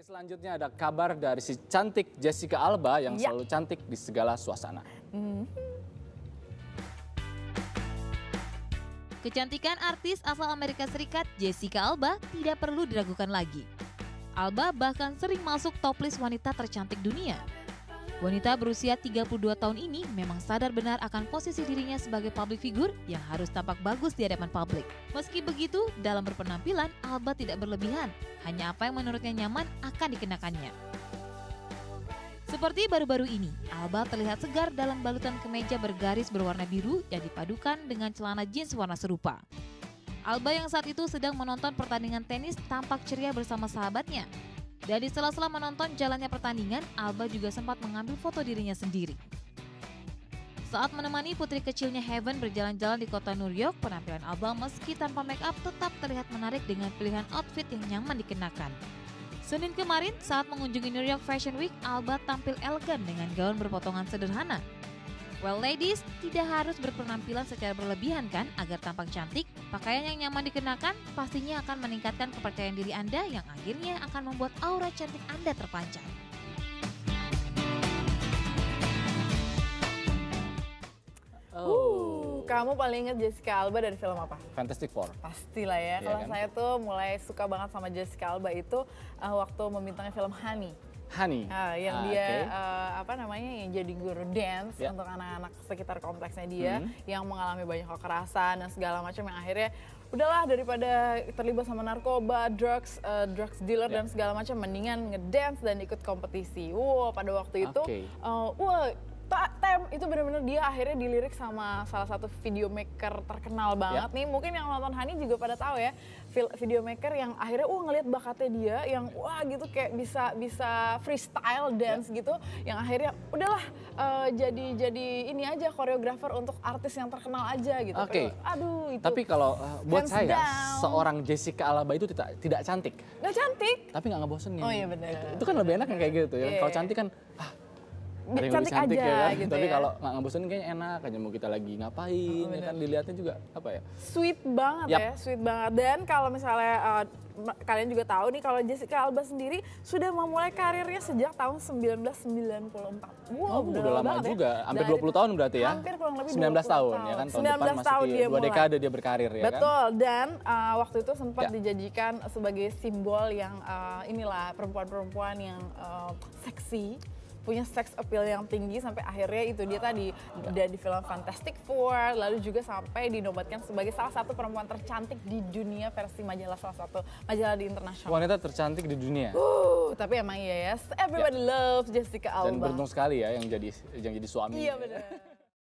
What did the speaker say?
Selanjutnya ada kabar dari si cantik Jessica Alba yang selalu cantik di segala suasana. Kecantikan artis asal Amerika Serikat Jessica Alba tidak perlu diragukan lagi. Alba bahkan sering masuk top list wanita tercantik dunia. Wanita berusia 32 tahun ini memang sadar benar akan posisi dirinya sebagai public figure yang harus tampak bagus di hadapan publik. Meski begitu, dalam berpenampilan, Alba tidak berlebihan. Hanya apa yang menurutnya nyaman akan dikenakannya. Seperti baru-baru ini, Alba terlihat segar dalam balutan kemeja bergaris berwarna biru yang dipadukan dengan celana jeans warna serupa. Alba yang saat itu sedang menonton pertandingan tenis tampak ceria bersama sahabatnya. Dan di sela-sela menonton jalannya pertandingan, Alba juga sempat mengambil foto dirinya sendiri. Saat menemani putri kecilnya Heaven berjalan-jalan di kota New York, penampilan Alba meski tanpa make up tetap terlihat menarik dengan pilihan outfit yang nyaman dikenakan. Senin kemarin, saat mengunjungi New York Fashion Week, Alba tampil elegan dengan gaun berpotongan sederhana. Well ladies, tidak harus berpenampilan secara berlebihan kan agar tampak cantik. Pakaian yang nyaman dikenakan pastinya akan meningkatkan kepercayaan diri Anda yang akhirnya akan membuat aura cantik Anda terpancar. Kamu paling ingat Jessica Alba dari film apa? Fantastic Four. Pastilah ya. Kalau saya tuh mulai suka banget sama Jessica Alba itu waktu membintangi film Honey. Honey. Yang dia yang jadi guru dance untuk anak-anak sekitar kompleksnya dia yang mengalami banyak kekerasan dan segala macam yang akhirnya udahlah daripada terlibat sama narkoba, drugs dealer dan segala macam mendingan ngedance dan ikut kompetisi. Pada waktu itu itu benar-benar dia akhirnya dilirik sama salah satu videomaker terkenal banget nih. Mungkin yang nonton Honey juga pada tahu ya, videomaker yang akhirnya ngelihat bakatnya dia yang gitu kayak bisa freestyle dance gitu, yang akhirnya udahlah jadi ini aja koreografer untuk artis yang terkenal aja gitu. Aduh itu. Tapi kalau buat saya seorang Jessica Alba itu tidak cantik. Nggak cantik. Tapi nggak ngebosenin. Oh iya benar. Itu kan lebih enak yang kayak gitu ya. Kalau cantik kan cantik aja ya kan? gitu. Tapi ya. kalau nggak ngebosenin kayaknya enak aja, mau kita lagi ngapain ya kan, dilihatnya juga sweet banget ya, sweet banget. Dan kalau misalnya kalian juga tahu nih kalau Jessica Alba sendiri sudah memulai karirnya sejak tahun 1994. Udah lama juga, hampir 20 tahun berarti ya. Hampir kurang lebih 19 tahun ya kan, tahun depan masih 2 dekade dia berkarir ya kan. Betul, dan waktu itu sempat dijadikan sebagai simbol yang inilah perempuan-perempuan yang seksi, punya sex appeal yang tinggi sampai akhirnya itu dia tadi di film Fantastic Four, lalu juga sampai dinobatkan sebagai salah satu perempuan tercantik di dunia versi majalah salah satu majalah di internasional. Wanita tercantik di dunia. Tapi emang iya ya, everybody loves Jessica Alba. Dan beruntung sekali ya yang jadi suami. Iya benar.